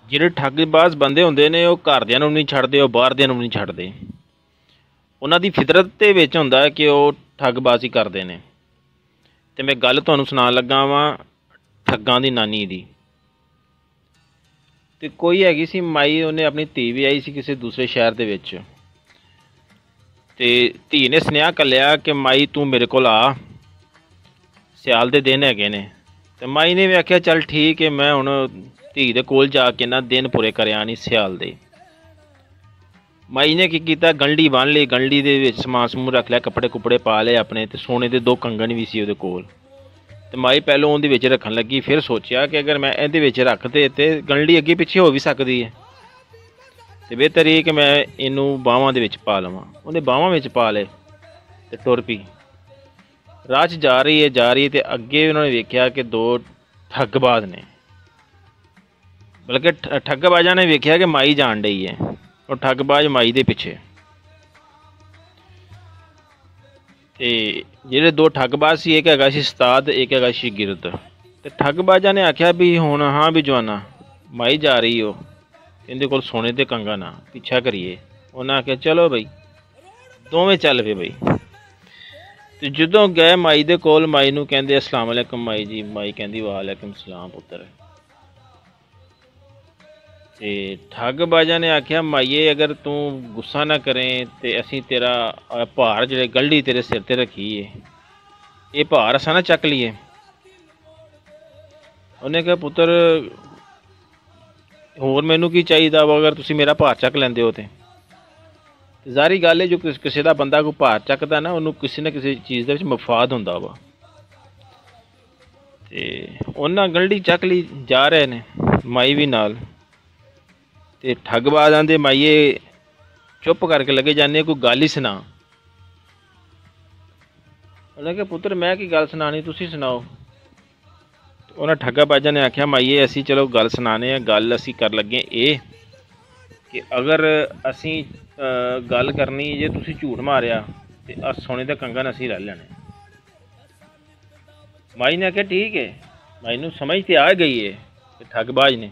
ਜਿਹੜੇ ਠੱਗਬਾਜ਼ ਬੰਦੇ ਹੁੰਦੇ ਨੇ ਉਹ ਘਰਦਿਆਂ ਨੂੰ ਨਹੀਂ ਛੱਡਦੇ, ਉਹ ਬਾਹਰਦਿਆਂ ਨੂੰ ਨਹੀਂ ਛੱਡਦੇ। ਉਹਨਾਂ ਦੀ ਫਿਤਰਤ ਦੇ ਵਿੱਚ ਹੁੰਦਾ ਕਿ ਉਹ ਠੱਗਬਾਜ਼ੀ ਕਰਦੇ ਨੇ। ਅਤੇ ਮੈਂ ਗੱਲ ਤੁਹਾਨੂੰ ਸੁਣਾਉਣ ਲੱਗਾ ਵਾਂ ਠੱਗਾਂ ਦੀ ਨਾਨੀ ਦੀ। ਅਤੇ ਕੋਈ ਹੈਗੀ ਸੀ ਮਾਈ, ਉਹਨੇ ਆਪਣੀ ਧੀ ਵਿਆਹੀ ਸੀ ਕਿਸੇ ਦੂਸਰੇ ਸ਼ਹਿਰ ਦੇ ਵਿੱਚ। ਅਤੇ ਧੀ ਨੇ ਸੁਨੇਹਾ ਘੱਲਿਆ ਕਿ ਮਾਈ ਤੂੰ ਮੇਰੇ ਕੋਲ ਆ, ਸਿਆਲ ਦੇ ਦਿਨ ਹੈਗੇ ਨੇ। ਅਤੇ ਮਾਈ ਨੇ ਵੀ ਆਖਿਆ ਚੱਲ ਠੀਕ ਹੈ, ਮੈਂ ਹੁਣ ਧੀ ਦੇ ਕੋਲ ਜਾ ਕੇ ਨਾ ਦਿਨ ਪੂਰੇ ਕਰਿਆ ਨਹੀਂ ਸਿਆਲ ਦੇ। ਮਾਈ ਨੇ ਕੀ ਕੀਤਾ, ਗੰਢੀ ਬੰਨ੍ਹ ਲਈ, ਗੰਢੀ ਦੇ ਵਿੱਚ ਸਮਾਨ ਸਮੂਨ ਰੱਖ ਲਿਆ, ਕੱਪੜੇ ਕੁੱਪੜੇ ਪਾ ਲਏ ਆਪਣੇ, ਅਤੇ ਸੋਨੇ ਦੇ 2 ਕੰਗਣ ਵੀ ਸੀ ਉਹਦੇ ਕੋਲ। ਅਤੇ ਮਾਈ ਪਹਿਲੋਂ ਉਹਦੇ ਵਿੱਚ ਰੱਖਣ ਲੱਗੀ, ਫਿਰ ਸੋਚਿਆ ਕਿ ਅਗਰ ਮੈਂ ਇਹਦੇ ਵਿੱਚ ਰੱਖਦੇ ਤਾਂ ਗੰਢੀ ਅੱਗੇ ਪਿੱਛੇ ਹੋ ਵੀ ਸਕਦੀ ਹੈ, ਅਤੇ ਬਿਹਤਰ ਇਹ ਕਿ ਮੈਂ ਇਹਨੂੰ ਬਾਹਾਂ ਦੇ ਵਿੱਚ ਪਾ ਲਵਾਂ। ਉਹਨੇ ਬਾਹਾਂ ਵਿੱਚ ਪਾ ਲਏ ਅਤੇ ਟੁਰ ਪਈ। ਰਾਹ 'ਚ ਜਾ ਰਹੀ ਹੈ ਅਤੇ ਅੱਗੇ ਉਹਨਾਂ ਨੇ ਵੇਖਿਆ ਕਿ 2 ਠੱਗਬਾਜ਼ ਨੇ, ਬਲਕਿ ਠੱਗਬਾਜ਼ਾਂ ਨੇ ਵੇਖਿਆ ਕਿ ਮਾਈ ਜਾਣ ਡਈ ਹੈ। ਉਹ ਠੱਗਬਾਜ਼ ਮਾਈ ਦੇ ਪਿੱਛੇ। ਅਤੇ ਜਿਹੜੇ 2 ਠੱਗਬਾਜ਼ ਸੀ, ਇੱਕ ਹੈਗਾ ਸੀ ਉਸਤਾਦ, ਇੱਕ ਹੈਗਾ ਸੀ ਗਿਰਦ। ਅਤੇ ਠੱਗਬਾਜ਼ਾਂ ਨੇ ਆਖਿਆ ਵੀ ਹੁਣ ਹਾਂ ਵੀ ਜਵਾਨਾ ਮਾਈ ਜਾ ਰਹੀ ਉਹ, ਇਹਦੇ ਕੋਲ ਸੋਨੇ ਦੇ ਕੰਗਣ ਆ, ਪਿੱਛਾ ਕਰੀਏ। ਉਹਨਾਂ ਆਖਿਆ ਚਲੋ ਬਈ, ਦੋਵੇਂ ਚੱਲ ਪਏ ਬਈ। ਅਤੇ ਜਦੋਂ ਗਏ ਮਾਈ ਦੇ ਕੋਲ, ਮਾਈ ਨੂੰ ਕਹਿੰਦੇ ਅਸਲਾਮ ਵਾਲੇਕੁਮ ਮਾਈ ਜੀ। ਮਾਈ ਕਹਿੰਦੀ ਵਾਲੇਕੁਮ ਸਲਾਮ ਪੁੱਤਰ। ਅਤੇ ਠੱਗਬਾਜ਼ਾਂ ਨੇ ਆਖਿਆ ਮਾਈਏ ਅਗਰ ਤੂੰ ਗੁੱਸਾ ਨਾ ਕਰੇ ਤਾਂ ਅਸੀਂ ਤੇਰਾ ਭਾਰ ਜਿਹੜੇ ਗੰਢੀ ਤੇਰੇ ਸਿਰ 'ਤੇ ਰੱਖੀ ਹੈ, ਇਹ ਭਾਰ ਅਸਾਂ ਨਾ ਚੱਕ ਲਈਏ। ਉਹਨੇ ਕਿਹਾ ਪੁੱਤਰ ਹੋਰ ਮੈਨੂੰ ਕੀ ਚਾਹੀਦਾ ਵਾ, ਅਗਰ ਤੁਸੀਂ ਮੇਰਾ ਭਾਰ ਚੱਕ ਲੈਂਦੇ ਹੋ ਤਾਂ। ਜ਼ਾਹਰੀ ਗੱਲ ਹੈ ਜੋ ਕਿਸੇ ਦਾ ਬੰਦਾ ਕੋਈ ਭਾਰ ਚੱਕਦਾ ਨਾ, ਉਹਨੂੰ ਕਿਸੇ ਨਾ ਕਿਸੇ ਚੀਜ਼ ਦੇ ਵਿੱਚ ਮਫਾਦ ਹੁੰਦਾ ਵਾ। ਅਤੇ ਉਹਨਾਂ ਗੰਢੀ ਚੱਕ ਲਈ, ਜਾ ਰਹੇ ਨੇ ਮਾਈ ਵੀ ਨਾਲ। ਅਤੇ ਠੱਗਬਾਜ਼ ਆਂਦੇ ਮਾਈਏ ਚੁੱਪ ਕਰਕੇ ਲੱਗੇ ਜਾਂਦੇ, ਕੋਈ ਗੱਲ ਹੀ ਸੁਣਾ। ਉਹਨੇ ਕਿਹਾ ਪੁੱਤਰ ਮੈਂ ਕੀ ਗੱਲ ਸੁਣਾਉਣੀ, ਤੁਸੀਂ ਸੁਣਾਓ। ਉਹਨਾਂ ਠੱਗਾਬਾਜ਼ਾਂ ਨੇ ਆਖਿਆ ਮਾਈਏ ਅਸੀਂ ਚਲੋ ਗੱਲ ਸੁਣਾਉਂਦੇ ਹਾਂ। ਗੱਲ ਅਸੀਂ ਕਰ ਲੱਗੇ ਇਹ ਕਿ ਅਗਰ ਅਸੀਂ ਗੱਲ ਕਰਨੀ, ਜੇ ਤੁਸੀਂ ਝੂਠ ਮਾਰਿਆ ਅਤੇ ਆਹ ਸੋਨੇ ਦੇ ਕੰਗਣ ਅਸੀਂ ਲੈ ਲੈਣੇ। ਮਾਈ ਨੇ ਆਖਿਆ ਠੀਕ ਹੈ। ਮਾਈ ਨੂੰ ਸਮਝ ਤਾਂ ਆ ਗਈ ਹੈ ਕਿ ਠੱਗਬਾਜ਼ ਨੇ।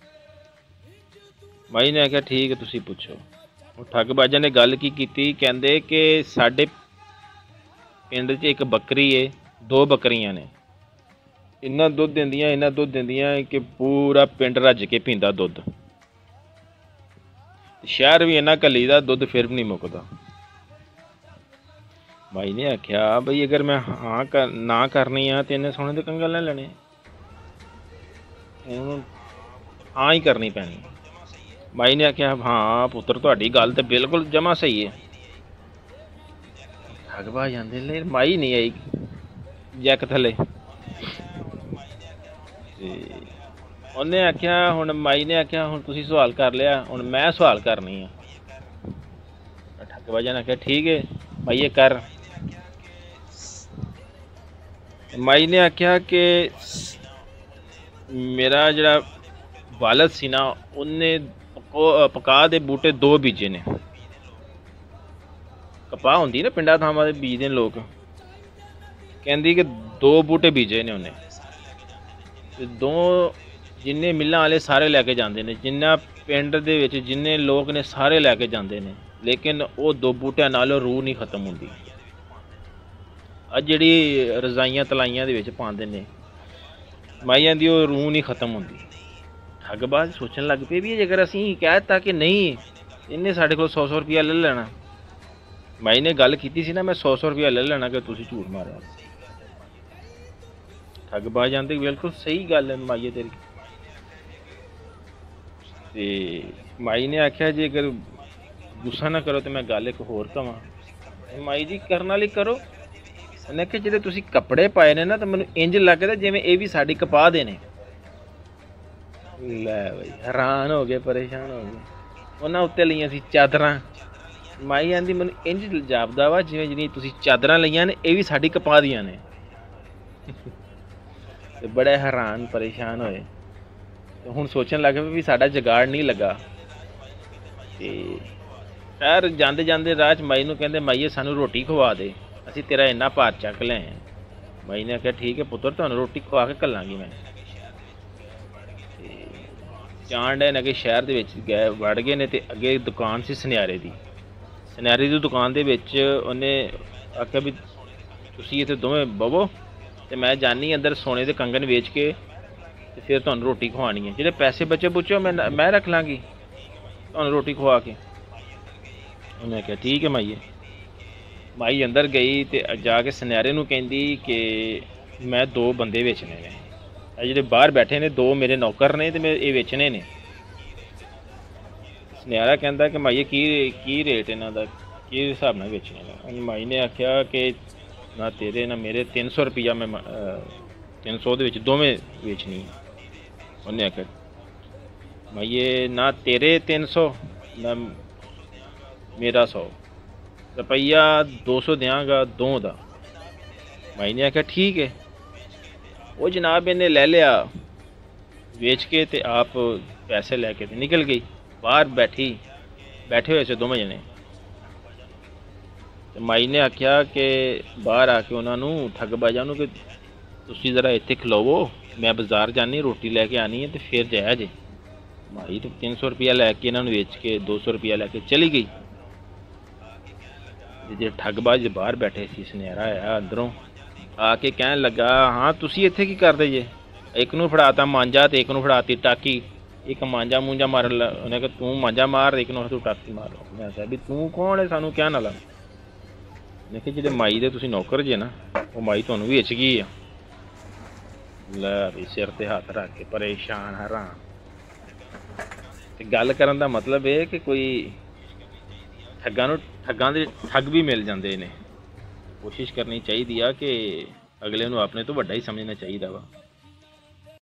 ਮਾਈ ਨੇ ਆਖਿਆ ਠੀਕ ਹੈ ਤੁਸੀਂ ਪੁੱਛੋ। ਉਹ ਠੱਗਬਾਜ਼ਾਂ ਨੇ ਗੱਲ ਕੀ ਕੀਤੀ, ਕਹਿੰਦੇ ਕਿ ਸਾਡੇ ਪਿੰਡ 'ਚ ਇੱਕ ਬੱਕਰੀ ਹੈ, 2 ਬੱਕਰੀਆਂ ਨੇ, ਇੰਨਾ ਦੁੱਧ ਦਿੰਦੀਆਂ ਕਿ ਪੂਰਾ ਪਿੰਡ ਰੱਜ ਕੇ ਪੀਂਦਾ ਦੁੱਧ। ਸ਼ਹਿਰ ਵੀ ਇੰਨਾ ਘੱਲੀ ਦਾ ਦੁੱਧ ਫਿਰ ਵੀ ਨਹੀਂ ਮੁੱਕਦਾ। ਮਾਈ ਨੇ ਆਖਿਆ ਬਈ ਅਗਰ ਮੈਂ ਨਾ ਕਰਨੀ ਆ ਤਾਂ ਇਹਨੇ ਸੋਨੇ ਦੇ ਕੰਗਣ ਲੈ ਲੈਣੇ, ਉਹਨੂੰ ਹਾਂ ਹੀ ਕਰਨੀ ਪੈਣੀ। ਮਾਈ ਨੇ ਆਖਿਆ ਹਾਂ ਪੁੱਤਰ ਤੁਹਾਡੀ ਗੱਲ ਤਾਂ ਬਿਲਕੁਲ ਜਮਾ ਸਹੀ ਹੈ। ਠੱਗਬਾਜ਼ ਜਾਂਦੇ ਲੈ, ਮਾਈ ਨਹੀਂ ਆਈ ਜੈਕ ਥੱਲੇ। ਅਤੇ ਉਹਨੇ ਆਖਿਆ ਹੁਣ ਮਾਈ ਨੇ ਆਖਿਆ ਹੁਣ ਤੁਸੀਂ ਸਵਾਲ ਕਰ ਲਿਆ, ਹੁਣ ਮੈਂ ਸਵਾਲ ਕਰਨੀ ਆ। ਠੱਗਬਾਜ਼ਾਂ ਨੇ ਆਖਿਆ ਠੀਕ ਹੈ ਮਾਈਏ ਕਰ। ਮਾਈ ਨੇ ਆਖਿਆ ਕਿ ਮੇਰਾ ਜਿਹੜਾ ਵਾਲਦ ਸੀ ਨਾ, ਉਹਨੇ ਕਪਾਹ ਦੇ ਬੂਟੇ 2 ਬੀਜੇ ਨੇ। ਕਪਾਹ ਹੁੰਦੀ ਨਾ ਪਿੰਡਾਂ ਥਾਵਾਂ ਦੇ ਬੀਜਦੇ ਨੇ ਲੋਕ। ਕਹਿੰਦੀ ਕਿ 2 ਬੂਟੇ ਬੀਜੇ ਨੇ ਉਹਨੇ, ਅਤੇ 2 ਜਿੰਨੇ ਮਿੱਲਾਂ ਵਾਲੇ ਸਾਰੇ ਲੈ ਕੇ ਜਾਂਦੇ ਨੇ, ਜਿੰਨਾ ਪਿੰਡ ਦੇ ਵਿੱਚ ਜਿੰਨੇ ਲੋਕ ਨੇ ਸਾਰੇ ਲੈ ਕੇ ਜਾਂਦੇ ਨੇ, ਲੇਕਿਨ ਉਹ 2 ਬੂਟਿਆਂ ਨਾਲ ਰੂਹ ਨਹੀਂ ਖਤਮ ਹੁੰਦੀ। ਆ ਜਿਹੜੀ ਰਜ਼ਾਈਆਂ ਤਲਾਈਆਂ ਦੇ ਵਿੱਚ ਪਾਉਂਦੇ ਨੇ ਮਾਈਆਂ ਦੀ, ਉਹ ਰੂਹ ਨਹੀਂ ਖਤਮ ਹੁੰਦੀ। ਠੱਗਬਾਜ਼ ਸੋਚਣ ਲੱਗ ਪਏ ਵੀ ਜੇਕਰ ਅਸੀਂ ਕਹਿ ਦਿੱਤਾ ਕਿ ਨਹੀਂ ਇਹਨੇ ਸਾਡੇ ਕੋਲ 100 ਰੁਪਇਆ ਲੈ ਲੈਣਾ, ਮਾਈ ਨੇ ਗੱਲ ਕੀਤੀ ਸੀ ਨਾ ਮੈਂ 100 ਰੁਪਇਆ ਲੈ ਲੈਣਾ ਕਿ ਤੁਸੀਂ ਝੂਠ ਮਾਰਿਆ। ਠੱਗਬਾਜ਼ ਜਾਂਦੇ ਬਿਲਕੁਲ ਸਹੀ ਗੱਲ ਹੈ ਮਾਈਏ ਤੇਰੀ। ਅਤੇ ਮਾਈ ਨੇ ਆਖਿਆ ਜੇਕਰ ਗੁੱਸਾ ਨਾ ਕਰੋ ਤਾਂ ਮੈਂ ਗੱਲ ਇੱਕ ਹੋਰ ਕਵਾਂ। ਮਾਈ ਜੀ ਕਰਨ ਵਾਲੀ ਕਰੋ। ਉਹਨੇ ਕਿਹਾ ਜਿਹੜੇ ਤੁਸੀਂ ਕੱਪੜੇ ਪਾਏ ਨੇ ਨਾ, ਤਾਂ ਮੈਨੂੰ ਇੰਝ ਲੱਗਦਾ ਜਿਵੇਂ ਇਹ ਵੀ ਸਾਡੀ ਕਪਾਹ ਦੇ ਨੇ। ਲੈ ਬਈ ਹੈਰਾਨ ਹੋ ਗਏ, ਪਰੇਸ਼ਾਨ ਹੋ ਗਏ। ਉਹਨਾਂ ਉੱਤੇ ਲਈਆਂ ਸੀ ਚਾਦਰਾਂ। ਮਾਈ ਆਂਦੀ ਮੈਨੂੰ ਇੰਝ ਜਾਪਦਾ ਵਾ ਜਿਵੇਂ ਜਿਹੜੀਆਂ ਤੁਸੀਂ ਚਾਦਰਾਂ ਲਈਆਂ ਨੇ ਇਹ ਵੀ ਸਾਡੀ ਕਪਾਹ ਦੀਆਂ ਨੇ। ਅਤੇ ਬੜੇ ਹੈਰਾਨ ਪਰੇਸ਼ਾਨ ਹੋਏ। ਹੁਣ ਸੋਚਣ ਲੱਗ ਪਏ ਵੀ ਸਾਡਾ ਜੁਗਾੜ ਨਹੀਂ ਲੱਗਾ। ਅਤੇ ਖੈਰ ਜਾਂਦੇ ਜਾਂਦੇ ਰਾਹ 'ਚ ਮਾਈ ਨੂੰ ਕਹਿੰਦੇ ਮਾਈਏ ਸਾਨੂੰ ਰੋਟੀ ਖਵਾ ਦੇ, ਅਸੀਂ ਤੇਰਾ ਇੰਨਾ ਭਾਰ ਚੱਕ ਲੈ ਆਏ। ਮਾਈ ਨੇ ਆਖਿਆ ਠੀਕ ਹੈ ਪੁੱਤਰ ਤੁਹਾਨੂੰ ਰੋਟੀ ਖਵਾ ਕੇ ਘੱਲਾਂਗੀ ਮੈਂ। ਜਾਣ ਡੇ ਨੇ ਕਿ ਸ਼ਹਿਰ ਦੇ ਵਿੱਚ ਗਏ ਵੜ ਗਏ ਨੇ, ਤੇ ਅੱਗੇ ਦੁਕਾਨ ਸੀ ਸੁਨਿਆਰੇ ਦੀ। ਸੁਨਿਆਰੇ ਦੀ ਦੁਕਾਨ ਦੇ ਵਿੱਚ ਉਹਨੇ ਆਖਿਆ ਵੀ ਤੁਸੀਂ ਇੱਥੇ ਦੋਵੇਂ ਬਵੋ ਤੇ ਮੈਂ ਜਾਨੀ ਅੰਦਰ ਸੋਨੇ ਦੇ ਕੰਗਣ ਵੇਚ ਕੇ ਤੇ ਫਿਰ ਤੁਹਾਨੂੰ ਰੋਟੀ ਖਵਾਉਣੀ ਹੈ। ਜਿਹੜੇ ਪੈਸੇ ਬਚੇ ਬੁੱਚੇ ਮੈਂ ਰੱਖ ਲਾਂਗੀ ਤੁਹਾਨੂੰ ਰੋਟੀ ਖਵਾ ਕੇ। ਉਹਨੇ ਕਿਹਾ ਠੀਕ ਹੈ ਮਾਈਏ। ਮਾਈ ਅੰਦਰ ਗਈ ਤੇ ਜਾ ਕੇ ਸੁਨਿਆਰੇ ਨੂੰ ਕਹਿੰਦੀ ਕਿ ਮੈਂ 2 ਬੰਦੇ ਵੇਚਣੇ ਨੇ, ਇਹ ਜਿਹੜੇ ਬਾਹਰ ਬੈਠੇ ਨੇ 2 ਮੇਰੇ ਨੌਕਰ ਨੇ ਤੇ ਮੈਂ ਇਹ ਵੇਚਣੇ ਨੇ। ਸੁਨਿਆਰਾ ਕਹਿੰਦਾ ਕਿ ਮਾਈਏ ਕੀ ਰੇਟ ਇਹਨਾਂ ਦਾ, ਕੀ ਹਿਸਾਬ ਨਾਲ ਵੇਚਣੇ ਨੇ। ਮਾਈ ਨੇ ਆਖਿਆ ਕਿ ਨਾ ਤੇਰੇ ਨਾ ਮੇਰੇ 300 ਰੁਪਈਆ ਮੈਂ 300 ਦੇ ਵਿੱਚ ਦੋਵੇਂ ਵੇਚਣੀ ਹੈ। ਉਹਨੇ ਆਖਿਆ ਮਾਈਏ ਨਾ ਤੇਰੇ 300 ਨਾ ਮੇਰਾ 100 ਰੁਪਈਆ 200 ਦਿਆਂਗਾ ਦੋਵਾਂ ਦਾ। ਮਾਈ ਨੇ ਆਖਿਆ ਠੀਕ ਹੈ। ਉਹ ਜਨਾਬ ਇਹਨੇ ਲੈ ਲਿਆ ਵੇਚ ਕੇ ਤੇ ਆਪ ਪੈਸੇ ਲੈ ਕੇ ਤੇ ਨਿਕਲ ਗਈ। ਬਾਹਰ ਬੈਠੇ ਹੋਏ ਸੀ ਦੋਵੇਂ ਜਣੇ। ਤੇ ਮਾਈ ਨੇ ਆਖਿਆ ਕਿ ਬਾਹਰ ਆ ਕੇ ਉਹਨਾਂ ਨੂੰ ਠੱਗਬਾਜ਼ਾਂ ਨੂੰ ਕਿ ਤੁਸੀਂ ਜ਼ਰਾ ਇੱਥੇ ਖਲੋਵੋ, ਮੈਂ ਬਾਜ਼ਾਰ ਜਾਣੀ ਰੋਟੀ ਲੈ ਕੇ ਆਣੀ ਹੈ ਤੇ ਫਿਰ ਜਾਇਆ ਜੇ। ਮਾਈ ਤੇ 300 ਰੁਪਇਆ ਲੈ ਕੇ ਇਹਨਾਂ ਨੂੰ ਵੇਚ ਕੇ 200 ਰੁਪਇਆ ਲੈ ਕੇ ਚਲੀ ਗਈ। ਜੇ ਠੱਗਬਾਜ਼ ਬਾਹਰ ਬੈਠੇ ਸੀ, ਸੁਨਿਆਰਾ ਆਇਆ ਅੰਦਰੋਂ ਆ ਕੇ ਕਹਿਣ ਲੱਗਾ ਹਾਂ ਤੁਸੀਂ ਇੱਥੇ ਕੀ ਕਰਦੇ ਜੇ? ਇੱਕ ਨੂੰ ਫੜਾਤਾ ਮਾਂਜਾ ਤੇ ਇੱਕ ਨੂੰ ਫੜਾਤੀ ਟਾਕੀ। ਇੱਕ ਮਾਂਜਾ ਮੂੰਜਾ ਮਾਰਨ ਉਹਨੇ ਕਿਹਾ ਤੂੰ ਮਾਂਜਾ ਮਾਰ, ਇੱਕ ਨੂੰ ਤੂੰ ਟਾਕੀ ਮਾਰ। ਮੈਂ ਕਿਹਾ ਵੀ ਤੂੰ ਕੌਣ ਹੈ ਸਾਨੂੰ ਕਹਿਣ ਵਾਲਾ? ਮੈਂ ਕਿਹਾ ਜਿਹੜੇ ਮਾਈ ਦੇ ਤੁਸੀਂ ਨੌਕਰ ਜੇ ਨਾ, ਉਹ ਮਾਈ ਤੁਹਾਨੂੰ ਵੇਚ ਗਈ ਆ। ਲੈ ਵੀ ਸਿਰ ਤੇ ਹੱਥ ਰੱਖ ਕੇ ਪਰੇਸ਼ਾਨ ਹੈਰਾਨ। ਤੇ ਗੱਲ ਕਰਨ ਦਾ ਮਤਲਬ ਇਹ ਕਿ ਕੋਈ ਠੱਗਾਂ ਦੇ ਠੱਗ ਵੀ ਮਿਲ ਜਾਂਦੇ ਨੇ। ਕੋਸ਼ਿਸ਼ ਕਰਨੀ ਚਾਹੀਦੀ ਆ ਕਿ ਅਗਲੇ ਨੂੰ ਆਪਣੇ ਤੋਂ ਵੱਡਾ ਹੀ ਸਮਝਣਾ ਚਾਹੀਦਾ ਵਾ।